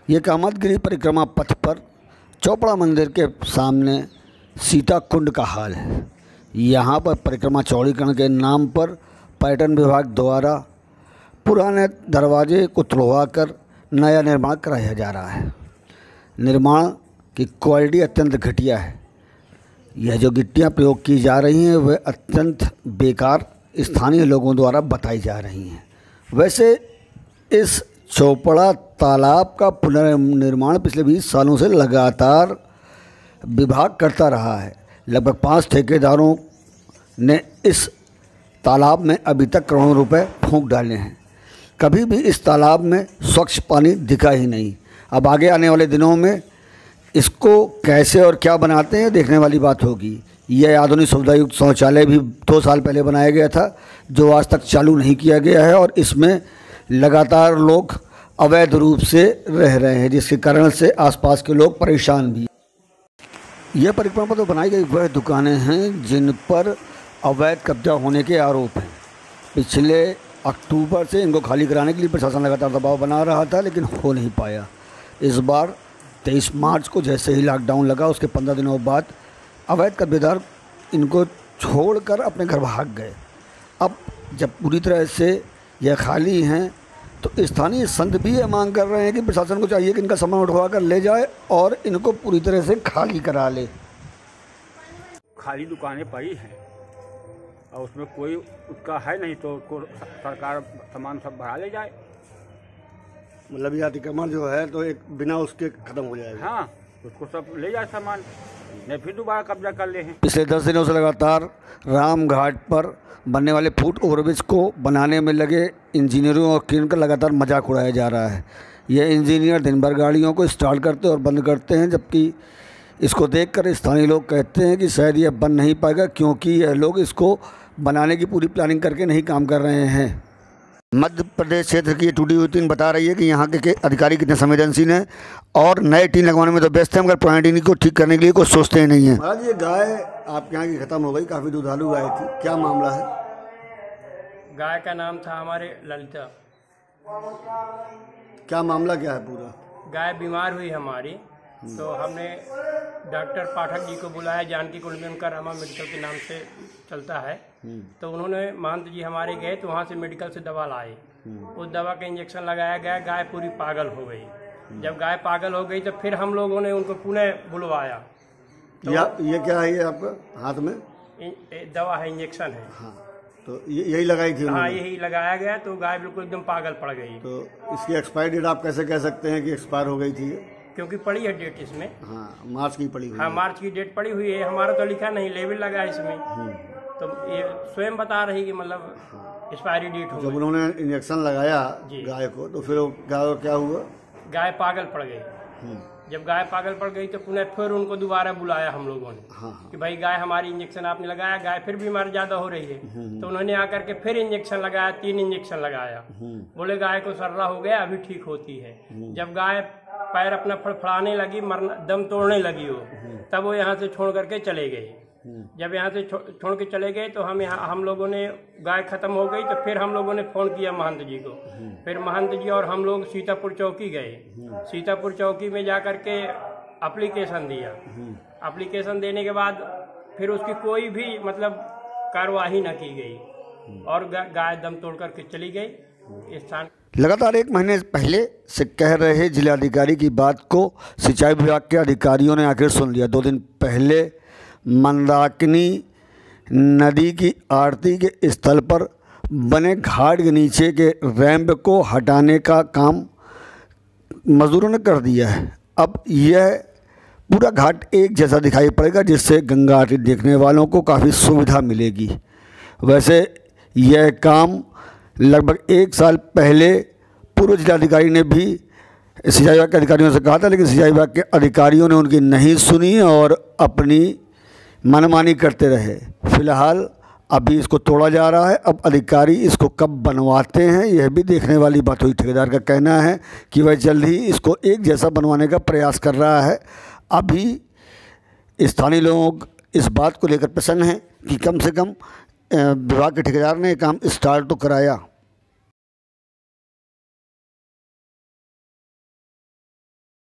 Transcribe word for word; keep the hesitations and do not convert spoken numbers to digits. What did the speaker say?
ये कामतगिरी परिक्रमा पथ पर चौपड़ा मंदिर के सामने सीता कुंड का हाल है। यहाँ पर परिक्रमा चौड़ीकरण के नाम पर पर्यटन विभाग द्वारा पुराने दरवाजे को तुड़वाकर नया निर्माण कराया जा रहा है। निर्माण की क्वालिटी अत्यंत घटिया है। यह जो गिट्टियाँ प्रयोग की जा रही हैं वह अत्यंत बेकार स्थानीय लोगों द्वारा बताई जा रही हैं। वैसे इस चौपड़ा तालाब का पुनर्निर्माण पिछले बीस सालों से लगातार विभाग करता रहा है। लगभग पाँच ठेकेदारों ने इस तालाब में अभी तक करोड़ों रुपए फूंक डाले हैं। कभी भी इस तालाब में स्वच्छ पानी दिखा ही नहीं। अब आगे आने वाले दिनों में इसको कैसे और क्या बनाते हैं देखने वाली बात होगी। यह आधुनिक सुविधायुक्त शौचालय भी दो साल पहले बनाया गया था, जो आज तक चालू नहीं किया गया है और इसमें लगातार लोग अवैध रूप से रह रहे हैं, जिसके कारण से आसपास के लोग परेशान भी। यह परिक्रमा पर तो बनाई गई वह दुकानें हैं जिन पर अवैध कब्जा होने के आरोप हैं। पिछले अक्टूबर से इनको खाली कराने के लिए प्रशासन लगातार दबाव बना रहा था, लेकिन हो नहीं पाया। इस बार तेईस मार्च को जैसे ही लॉकडाउन लगा उसके पंद्रह दिनों बाद अवैध कब्जेदार इनको छोड़कर अपने घर भाग गए। अब जब पूरी तरह से यह खाली हैं तो स्थानीय संत भी ये मांग कर रहे हैं कि प्रशासन को चाहिए कि इनका सामान उठवा कर ले जाए और इनको पूरी तरह से खाली करा ले। खाली दुकानें पड़ी हैं और उसमें कोई उसका है नहीं, तो उसको सरकार सामान सब भरा ले जाए। मतलब ये अतिक्रमण जो है तो एक बिना उसके खत्म हो जाएगा। हाँ, उसको सब ले जाए सामान, नहीं फिर दोबारा कब्जा कर ले हैं। पिछले दस दिनों से लगातार राम घाट पर बनने वाले फुट ओवरब्रिज को बनाने में लगे इंजीनियरों और क्रेन का लगातार मजाक उड़ाया जा रहा है। यह इंजीनियर दिन भर गाड़ियों को स्टार्ट करते और बंद करते हैं, जबकि इसको देखकर स्थानीय लोग कहते हैं कि शायद यह बन नहीं पाएगा, क्योंकि यह लोग इसको बनाने की पूरी प्लानिंग करके नहीं काम कर रहे हैं। मध्य प्रदेश क्षेत्र की टूटी हुई टीन बता रही है कि यहाँ के, के अधिकारी कितने संवेदनशील हैं और नए टीन लगवाने में तो व्यस्त हैं, मगर पुरानी टीन को ठीक करने के लिए कुछ सोचते ही नहीं है। महाराज, ये गाय आपके यहाँ की खत्म हो गई, काफ़ी दुधालु गाय थी, क्या मामला है? गाय का नाम था हमारे ललिता। क्या मामला क्या है पूरा? गाय बीमार हुई हमारी, तो हमने डॉक्टर पाठक जी को बुलाया। जानकी कुंड में उनका रामा मेडिकल के नाम से चलता है, तो उन्होंने महंत जी हमारे गए तो वहाँ से मेडिकल से दवा लाए। उस दवा का इंजेक्शन लगाया गया, गाय पूरी पागल हो गई। जब गाय पागल हो गई तो फिर हम लोगों ने उनको पुनः बुलवाया। तो या, ये क्या है? ये आपका हाथ में दवा है, इंजेक्शन है। हाँ, तो यही लगाई थी? हाँ, यही लगाया गया, तो गाय बिल्कुल एकदम पागल पड़ गई। तो इसकी एक्सपायरी डेट आप कैसे कह सकते हैं कि एक्सपायर हो गई थी? क्योंकि पड़ी है डेट इसमें। हाँ, मार्च की पड़ी हुई। हाँ, मार्च की डेट पड़ी हुई है। हमारा तो लिखा नहीं, लेबल लगा है इसमें, तो ये स्वयं बता रही कि मतलब एक्सपायरी डेट हो गई। जब उन्होंने इंजेक्शन लगाया गाय को तो फिर गाय क्या हुआ? गाय पागल पड़ गई। जब गाय पागल पड़ गई तो पुनः फिर उनको दोबारा बुलाया हम लोगों ने। हाँ। कि भाई गाय हमारी इंजेक्शन आपने लगाया, गाय फिर बीमार ज्यादा हो रही है। तो उन्होंने आकर के फिर इंजेक्शन लगाया, तीन इंजेक्शन लगाया। बोले गाय को सर्रा हो गया, अभी ठीक होती है। जब गाय पैर अपना फड़फड़ाने लगी, मरना दम तोड़ने लगी वो, तब वो यहाँ से छोड़ करके चले गए। जब यहाँ से छो, छोड़ के चले गए तो हम यहाँ हम लोगों ने गाय खत्म हो गई तो फिर हम लोगों ने फोन किया महंत जी को। फिर महंत जी और हम लोग सीतापुर चौकी गए। सीतापुर चौकी में जा कर के एप्लीकेशन दिया। एप्लीकेशन देने के बाद फिर उसकी कोई भी मतलब कार्रवाई न की गई और गा, गाय दम तोड़ करके चली गई। स्थान लगातार एक महीने पहले से कह रहे जिलाधिकारी की बात को सिंचाई विभाग के अधिकारियों ने आखिर सुन लिया। दो दिन पहले मंदाकिनी नदी की आरती के स्थल पर बने घाट के नीचे के रैंप को हटाने का काम मजदूरों ने कर दिया है। अब यह पूरा घाट एक जैसा दिखाई पड़ेगा, जिससे गंगा आरती देखने वालों को काफ़ी सुविधा मिलेगी। वैसे यह काम लगभग एक साल पहले पूर्व जिलाधिकारी ने भी सिंचाई विभाग के अधिकारियों से कहा था, लेकिन सिंचाई विभाग के अधिकारियों ने उनकी नहीं सुनी और अपनी मनमानी करते रहे। फिलहाल अभी इसको तोड़ा जा रहा है। अब अधिकारी इसको कब बनवाते हैं यह भी देखने वाली बात हुई। ठेकेदार का कहना है कि वह जल्द ही इसको एक जैसा बनवाने का प्रयास कर रहा है। अभी स्थानीय लोग इस बात को लेकर प्रसन्न हैं कि कम से कम विभाग के ठेकेदार ने काम स्टार्ट तो कराया।